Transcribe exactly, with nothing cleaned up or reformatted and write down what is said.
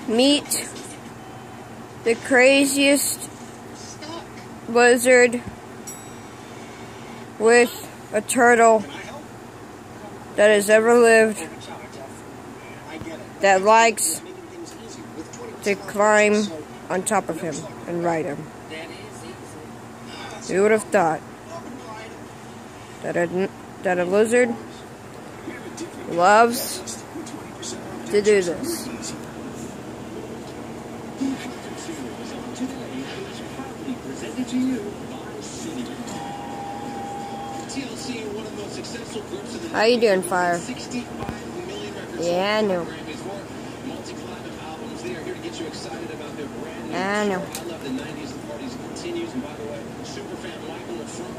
Meet the craziest lizard with a turtle that has ever lived, that likes to climb on top of him and ride him. Who would have thought that a, that a lizard loves to do this? How you doing, Fire? Yeah, I know. I know.